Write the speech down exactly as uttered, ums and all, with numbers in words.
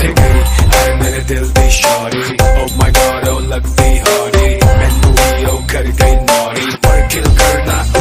किथे गई है मेरे दिल दी शौरी। ओ माय गॉड ओ लगदी हौरी, मैनू ही ओ कर गई नौरी, पर किल करना